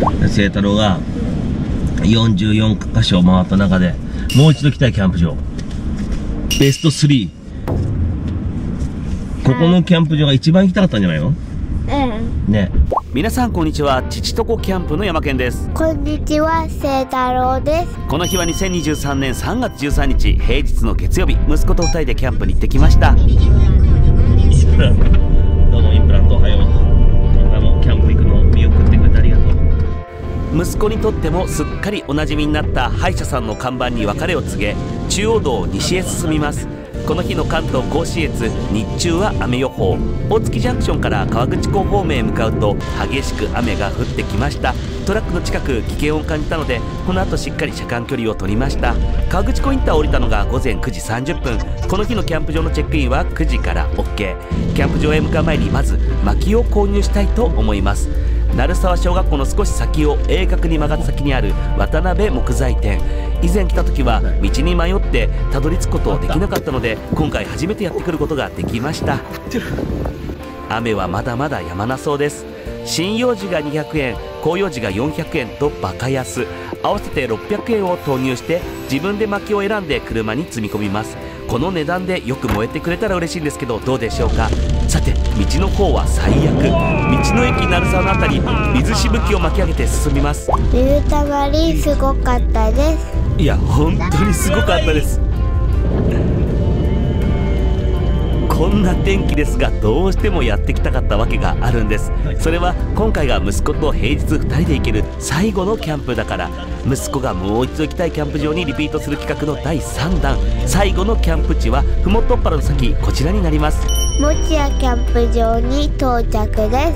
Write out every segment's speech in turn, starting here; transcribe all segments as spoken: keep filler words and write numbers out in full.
清太郎がよんじゅうよんかしょ回った中でもう一度来たいキャンプ場ベストスリー、ここのキャンプ場が一番行きたかったんじゃないの？うんね。 皆さんこんにちは、父とこキャンプの山健です。 こんにちは、清太郎です。 この日はにせんにじゅうさんねんさんがつじゅうさんにち平日の月曜日、息子とふたりでキャンプに行ってきました。 どうもインプラントおはよう。今回もキャンプ行くのを見送ってくれてありがとう。 息子にとってもすっかりおなじみになった歯医者さんの看板に別れを告げ、中央道を西へ進みます。この日の関東甲信越、日中は雨予報。大月ジャンクションから河口湖方面へ向かうと激しく雨が降ってきました。トラックの近く危険を感じたので、この後しっかり車間距離を取りました。河口湖インターを降りたのがごぜんくじさんじゅっぷん。この日のキャンプ場のチェックインはくじから オーケー。 キャンプ場へ向かう前にまず薪を購入したいと思います。鳴沢小学校の少し先を鋭角に曲がった先にある渡辺木材店。以前来た時は道に迷ってたどり着くことできなかったので、今回初めてやってくることができました。雨はまだまだ止まなそうです。針葉樹がにひゃくえん、広葉樹がよんひゃくえんとバカ安。合わせてろっぴゃくえんを投入して自分で薪を選んで車に積み込みます。この値段でよく燃えてくれたら嬉しいんですけど、どうでしょうか。さて、道の方は最悪。道の駅鳴沢のあたり、水しぶきを巻き上げて進みます。 水たまりすごかったです。 いや本当にすごかったです。こんな天気ですが、どうしてもやってきたかったわけがあるんです。それは今回が息子と平日ふたりで行ける最後のキャンプだから。息子がもう一度行きたいキャンプ場にリピートする企画のだいさんだん、最後のキャンプ地はふもとっぱらの先、こちらになります。 持屋キャンプ場に到着です。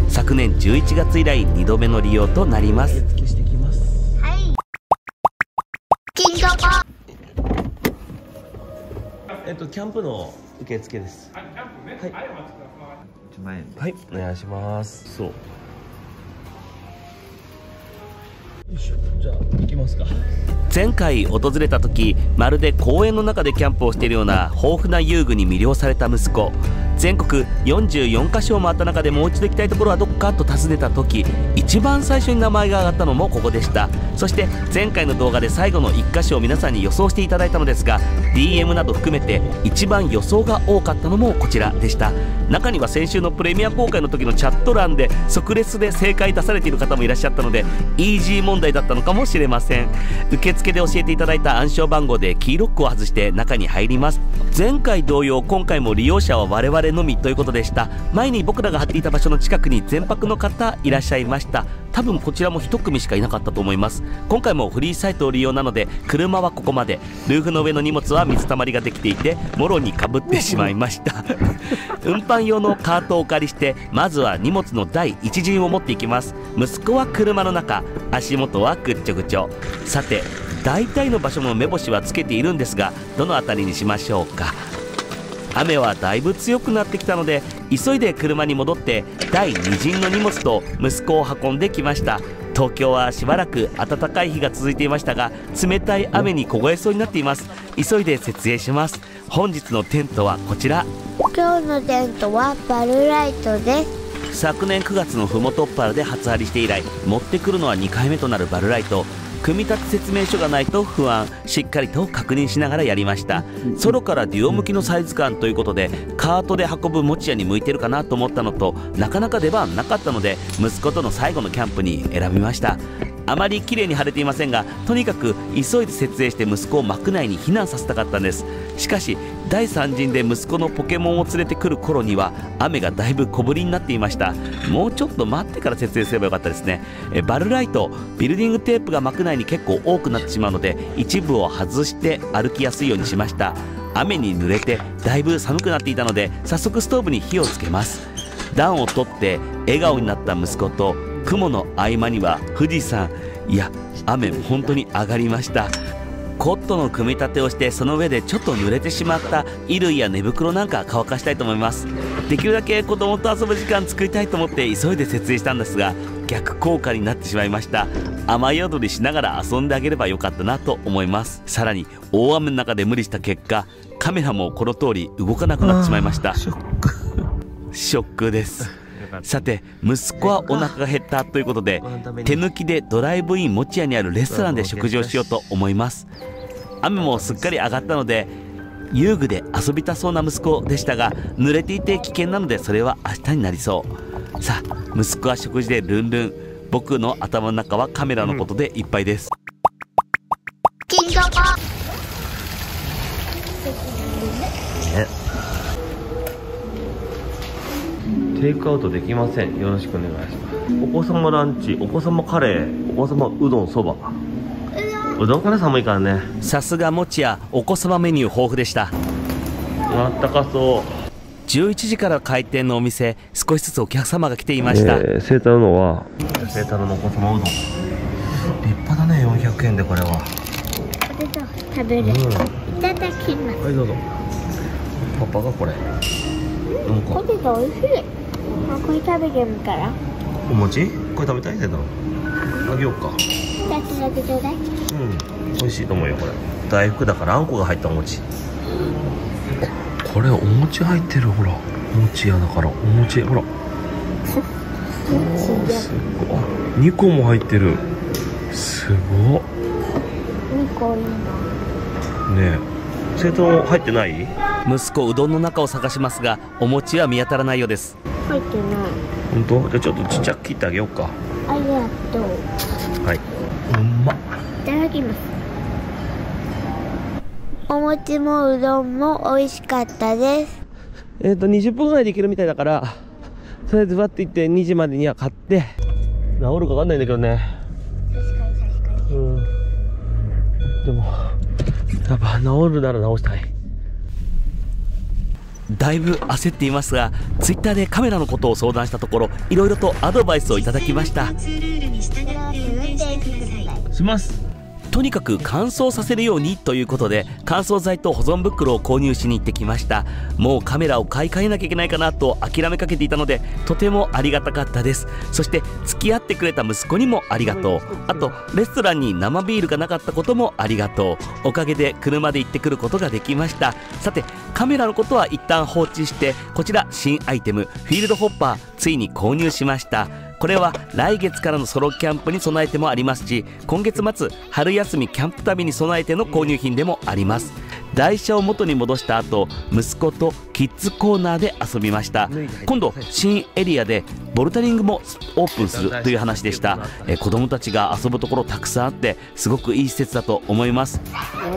昨年じゅういちがつ以来にどめの利用となります。 はい、金魚パえっとキャンプの受付です。はい、いちまんえん。はい、お願いします。そう。よいしょ、じゃあ行きますか。 前回訪れた時、まるで公園の中でキャンプをしているような豊富な遊具に魅了された息子。全国よんじゅうよんかしょを回った中でもう一度行きたいところはどこかと尋ねた時、一番最初に名前が挙がったのもここでした。そして前回の動画で最後のいっかしょを皆さんに予想していただいたのですが、 ディーエム など含めて一番予想が多かったのもこちらでした。中には先週のプレミア公開の時のチャット欄で即レスで正解出されている方もいらっしゃったので、イージー問題だったのかもしれません。受付で教えていただいた暗証番号でキーロックを外して中に入ります。前回同様、今回も利用者は我々のみということでした。前に僕らが貼っていた場所の近くに全泊の方いらっしゃいました。多分こちらも一組しかいなかったと思います。今回もフリーサイトを利用なので、車はここまで。ルーフの上の荷物は水たまりができていて、もろにかぶってしまいました運搬用のカートをお借りして、まずは荷物の第一陣を持っていきます。息子は車の中、足元はぐっちょぐちょ。さて、大体の場所の目星はつけているんですが、どの辺りにしましょうか。雨はだいぶ強くなってきたので、急いで車に戻ってだいに陣の荷物と息子を運んできました。東京はしばらく暖かい日が続いていましたが、冷たい雨に凍えそうになっています。急いで設営します。本日のテントはこちら。 今日のテントはバルライトです。 昨年くがつのふもとっぱらで初張りして以来、持ってくるのはにかいめとなるバルライト。組み立て説明書がないと不安。しっかりと確認しながらやりました。ソロからデュオ向きのサイズ感ということで、カートで運ぶ持ち屋に向いてるかなと思ったのと、なかなか出番なかったので息子との最後のキャンプに選びました。あまり綺麗に晴れていませんが、とにかく急いで設営して息子を幕内に避難させたかったんです。しかしだいさん陣で息子のポケモンを連れてくる頃には雨がだいぶ小降りになっていました。もうちょっと待ってから設営すればよかったですね。えバルライト、ビルディングテープが幕内に結構多くなってしまうので、一部を外して歩きやすいようにしました。雨に濡れてだいぶ寒くなっていたので、早速ストーブに火をつけます。暖を取って笑顔になった息子と、雲の合間には富士山。いや、雨も本当に上がりました。コットの組み立てをして、その上でちょっと濡れてしまった衣類や寝袋なんか乾かしたいと思います。できるだけ子供と遊ぶ時間作りたいと思って急いで設営したんですが、逆効果になってしまいました。雨宿りしながら遊んであげればよかったなと思います。さらに大雨の中で無理した結果、カメラもこの通り動かなくなってしまいました。ショックショックです。 さて息子はお腹が減ったということで、手抜きでドライブインもち屋にあるレストランで食事をしようと思います。雨もすっかり上がったので遊具で遊びたそうな息子でしたが、濡れていて危険なのでそれは明日になりそう。さあ息子は食事でルンルン、僕の頭の中はカメラのことでいっぱいです。 金魚子。 ね、テイクアウトできません。よろしくお願いします。お子様ランチ、お子様カレー、お子様うどん、そば。うどんから寒いからね。 さすがもちやお子様メニュー豊富でした。 あったかそう。 じゅういちじから開店のお店、少しずつお客様が来ていました。 えー、清太郎のは清太郎のお子様うどん、立派だね。よんひゃくえんでこれは食べる、うん、いただきます。 はいどうぞ。パパがこれ、うん、 ポテト美味しい。これ食べてみたら。 お餅これ食べたいけどあげようか。 ふたつだけちょうだい。うん美味しいと思うよ。これ大福だからあんこが入ったお餅。これお餅入ってる。ほらお餅屋だからお餅、ほらすごい。にこも入ってる。すごっ。 にこいいな。 ねえ生徒入ってない？ 息子うどんの中を探しますがお餅は見当たらないようです。 入ってない。 本当？じゃあちょっとちっちゃく切ってあげようか。 ありがとう。 はい。うんまっ。 いただきます。お餅もうどんも美味しかったです。 えっとにじゅっぷんぐらいで行けるみたいだから、とりあえずバッて行ってにじまでには買って治るか分かんないんだけどね。 確かに確かに。 うんでもやっぱ治るなら治したい。 だいぶ焦っていますがツイッターでカメラのことを相談したところいろいろとアドバイスをいただきました。 します。 とにかく乾燥させるようにということで乾燥剤と保存袋を購入しに行ってきました。もうカメラを買い替えなきゃいけないかなと諦めかけていたのでとてもありがたかったです。そして付き合ってくれた息子にもありがとう。あとレストランに生ビールがなかったこともありがとう。おかげで車で行ってくることができました。さてカメラのことは一旦放置してこちら新アイテムフィールドホッパーついに購入しました。これは来月からのソロキャンプに備えてもありますし今月末春休みキャンプ旅に備えての購入品でもあります。台車を元に戻した後息子とキッズコーナーで遊びました。今度新エリアでボルダリングもオープンするという話でした。え子供たちが遊ぶところたくさんあってすごくいい施設だと思います。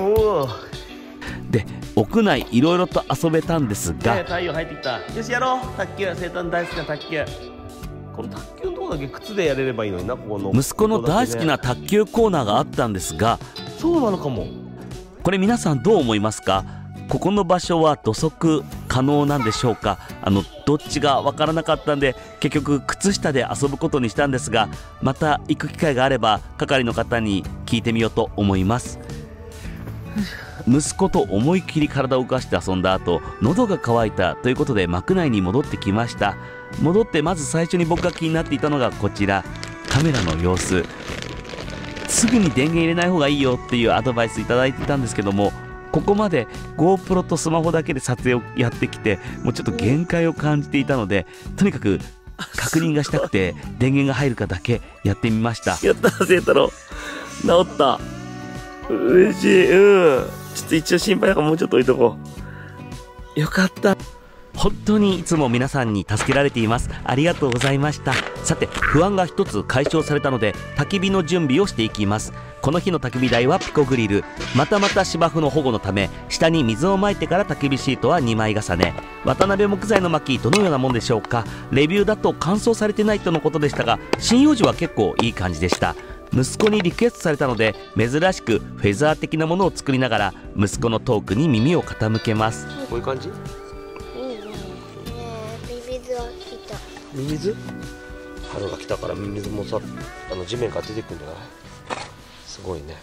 で屋内いろいろと遊べたんですが、 ね、太陽入ってきた。よしやろう。卓球、生誕大好きな卓球。この卓球のとこだけ靴でやれればいいのにな。ここの息子の大好きな卓球コーナーがあったんですが、 そうなのかも。 これ皆さんどう思いますか？ここの場所は土足可能なんでしょうか？あのどっちが分からなかったんで結局靴下で遊ぶことにしたんですが、また行く機会があれば係の方に聞いてみようと思います。息子と思いっきり体を動かして遊んだ後喉が渇いたということで幕内に戻ってきました。戻ってまず最初に僕が気になっていたのがこちらカメラの様子。すぐに電源入れない方がいいよっていうアドバイスいただいていたんですけども、ここまで GoPro とスマホだけで撮影をやってきてもうちょっと限界を感じていたのでとにかく確認がしたくて電源が入るかだけやってみました。 やったー清太郎治った。嬉しい。うんちょっと一応心配だからもうちょっと置いとこう。よかった。 本当にいつも皆さんに助けられています。ありがとうございました。さて不安が一つ解消されたので焚き火の準備をしていきます。この日の焚き火台はピコグリル。またまた芝生の保護のため下に水をまいてから焚き火シートはにまい重ね。渡辺木材の薪どのようなもんでしょうか？レビューだと乾燥されてないとのことでしたが針葉樹は結構いい感じでした。息子にリクエストされたので珍しくフェザー的なものを作りながら息子のトークに耳を傾けます。 こういう感じ？ミミズ？春が来たからミミズもさあの地面から出てくるんじゃない？すごいね。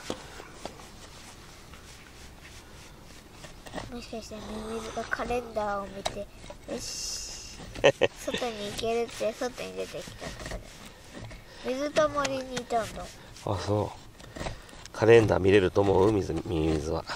もしかしてミミズがカレンダーを見てよし外に行けるって外に出てきたとかじゃない？水たまりにいたんだ。 あ、そう。カレンダー見れると思う？水ミミズは。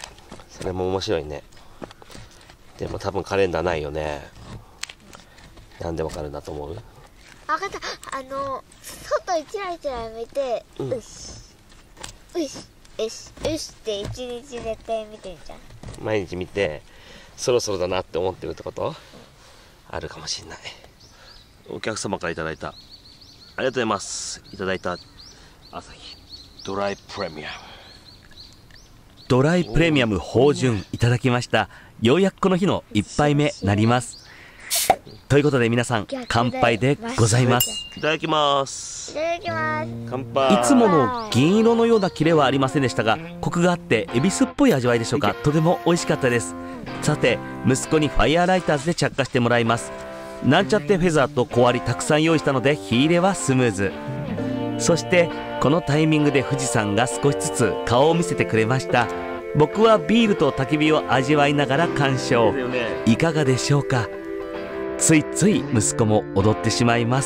それも面白いね。でも多分カレンダーないよね。 なんでわかるんだと思う？ 分かった。あの外にチラチラ見て、 うんよしよしよしよしって一日絶対見てんじゃん。 毎日見てそろそろだなって思ってるってこと、うん、あるかもしれない。お客様からいただいた、ありがとうございます。いただいた朝日ドライプレミアムドライプレミアム芳醇いただきました。ようやくこの日の一杯目なります。ということで皆さん乾杯でございます。 いただきます。 いただきます。 乾杯。 いつもの銀色のようなキレはありませんでしたが、コクがあって恵比寿っぽい味わいでしょうか。とても美味しかったです。さて息子にファイヤーライターズで着火してもらいます。なんちゃってフェザーと小割りたくさん用意したので火入れはスムーズ。そしてこのタイミングで富士山が少しずつ顔を見せてくれました。僕はビールと焚き火を味わいながら鑑賞。いかがでしょうか。ついつい息子も踊ってしまいます。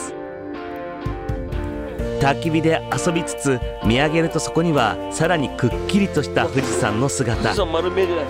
焚き火で遊びつつ見上げると、そこにはさらにくっきりとした富士山の姿。 富士山丸見えじゃない。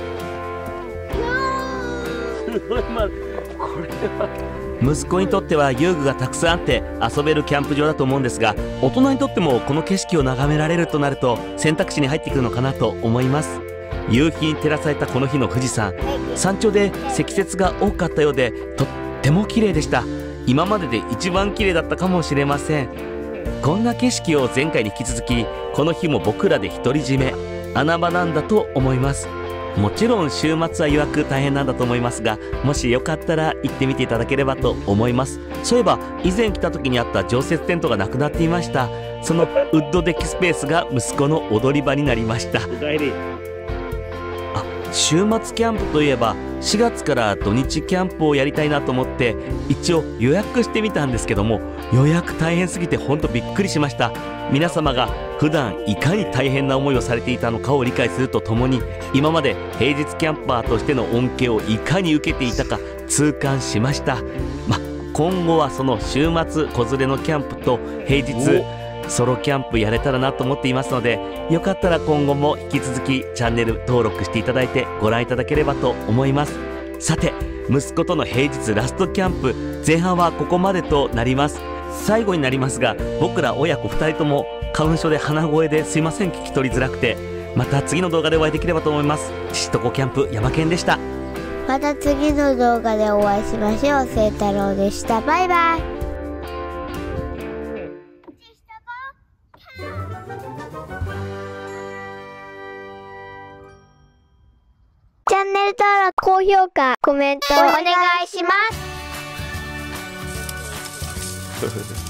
これは息子にとっては遊具がたくさんあって遊べるキャンプ場だと思うんですが、大人にとってもこの景色を眺められるとなると選択肢に入ってくるのかなと思います。夕日に照らされたこの日の富士山、山頂で積雪が多かったようでとっても綺麗でした。今までで一番綺麗だったかもしれません。こんな景色を前回に引き続き、この日も僕らで独り占め、穴場なんだと思います。もちろん週末は予約大変なんだと思いますが、もしよかったら行ってみていただければと思います。そういえば以前来た時にあった常設テントがなくなっていました。そのウッドデッキスペースが息子の踊り場になりました。あ、週末キャンプといえばしがつから土日キャンプをやりたいなと思って一応予約してみたんですけども、予約大変すぎてほんとびっくりしました。皆様が普段いかに大変な思いをされていたのかを理解するとともに、今まで平日キャンパーとしての恩恵をいかに受けていたか痛感しました。ま、今後はその週末子連れのキャンプと平日ソロキャンプやれたらなと思っていますので、よかったら今後も引き続きチャンネル登録していただいてご覧いただければと思います。さて息子との平日ラストキャンプ前半はここまでとなります。最後になりますが、僕ら親子ふたりとも花粉症で鼻声ですいません、聞き取りづらくて。また次の動画でお会いできればと思います。父と子キャンプ山健でした。 また次の動画でお会いしましょう。清太郎でした。バイバイ。チャンネル登録、高評価、コメントお願いします。